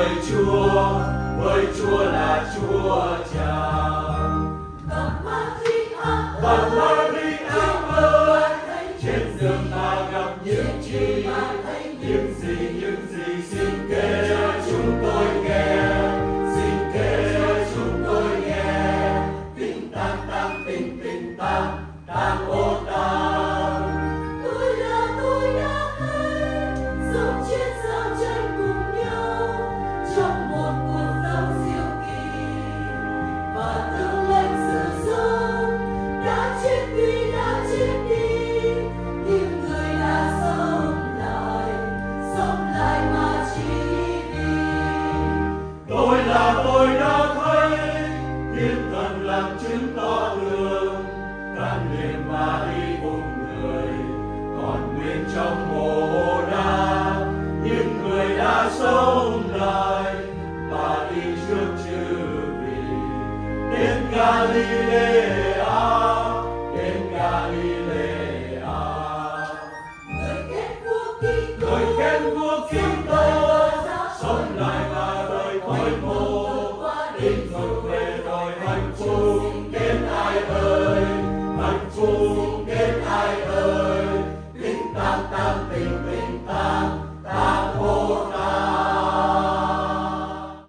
với Chúa là Chúa Cha. Và Maria ơi, trên đường ta gặp những gì xin kể cho chúng tôi nghe, tinh tăng ô tăng. Tôi đã thấy sống chết giao tranh cùng nhau trong một cuộc sống diệu kỳ, và tương lãnh sự sống đã chết đi, nhưng người đã sống lại mà chỉ vì tôi đã thấy thiên thần làm chứng tỏ đường căn liền mà đi cùng người còn nguyên trong mồ đá, nhưng người đã sống lại và đi trước chư vị đến Galile.